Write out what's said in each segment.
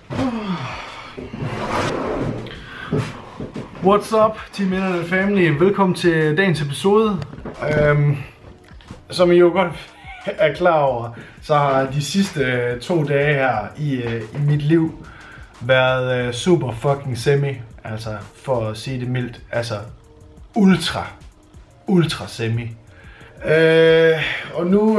What's up, Team Internet Family? Velkommen til dagens episode. Som I jo godt er klar over, så har de sidste 2 dage her i mit liv været super fucking semi. Altså, for at sige det mildt, altså ultra semi. Og nu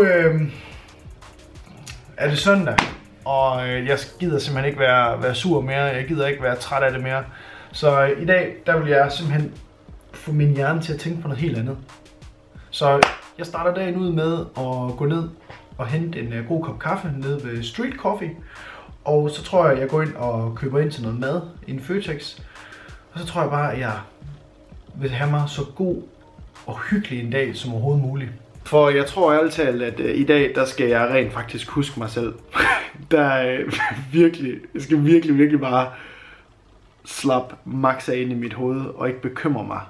er det søndag, og jeg gider simpelthen ikke være sur mere. Jeg gider ikke være træt af det mere. Så i dag, der vil jeg simpelthen få min hjerne til at tænke på noget helt andet. Så jeg starter dagen ud med at gå ned og hente en god kop kaffe nede ved Street Coffee. Og så tror jeg går ind og køber ind til noget mad i en Føtex. Og så tror jeg bare, at jeg vil have mig så god og hyggelig en dag som overhovedet muligt. For jeg tror ærligt talt, at i dag, der skal jeg rent faktisk huske mig selv. Jeg skal virkelig bare slap max af ind i mit hoved og ikke bekymre mig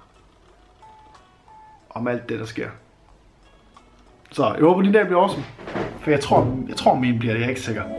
om alt det, der sker. Så jeg håber, din dag bliver awesome. For jeg tror min bliver det, jeg er ikke sikker.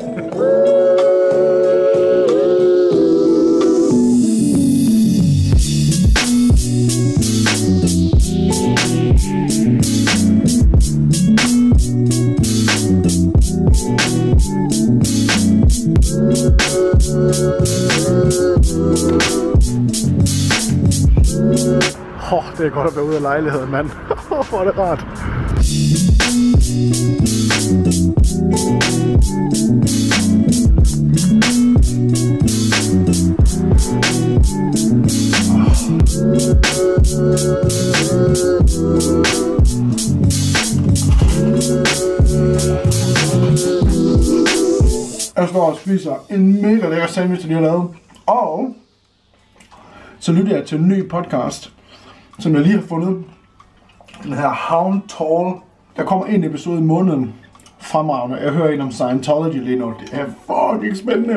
Det er godt at være ude af lejligheden, mand. Hvor er det rart. Jeg står og spiser en mega lækker sandwich, de har lavet. Og så lytter jeg til en ny podcast, som jeg lige har fundet. Den her How Tall. Der kommer en episode i måneden. Fremragende. Jeg hører en om Scientology lige nu. Det er fucking spændende.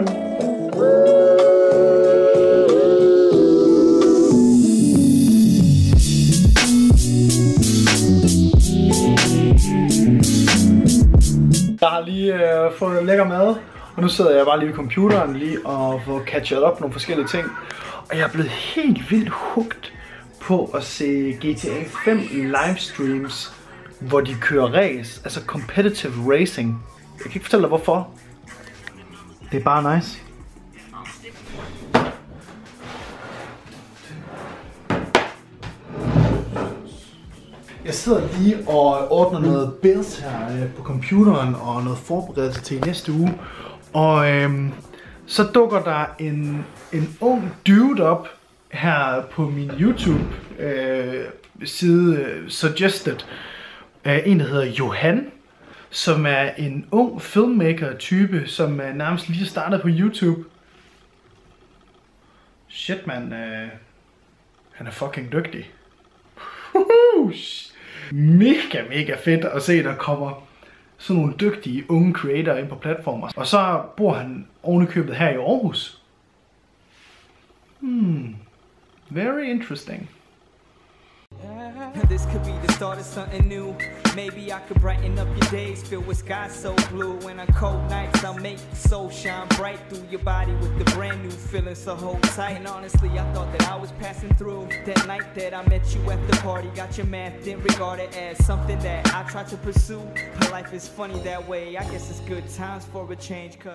Jeg har lige fået lækker mad. Og nu sidder jeg bare lige ved computeren lige og får catchet op nogle forskellige ting. Og jeg er blevet helt vildt hooked på at se GTA 5 livestreams, hvor de kører race, altså competitive racing. Jeg kan ikke fortælle dig hvorfor. Det er bare nice. Jeg sidder lige og ordner noget builds her på computeren og noget forberedelse til næste uge. Og så dukker der en ung dude op her på min YouTube side suggested. En der hedder Johan, som er en ung filmmaker type, som nærmest lige startet på YouTube. Shit man, han er fucking dygtig. Mega fedt at se, der kommer sådan nogle dygtige unge creatorer ind på platformer. Og så bor han ovenikøbet her i Aarhus. Very interesting. This could be the start of something new. Maybe I could brighten up your days, filled with skies so blue. When on cold nights, I'll make the soul shine bright through your body with the brand new feeling, so hold tight. And honestly, I thought that I was passing through. That night that I met you at the party, got your man, didn't regard it as something that I tried to pursue. But life is funny that way, I guess it's good times for a change.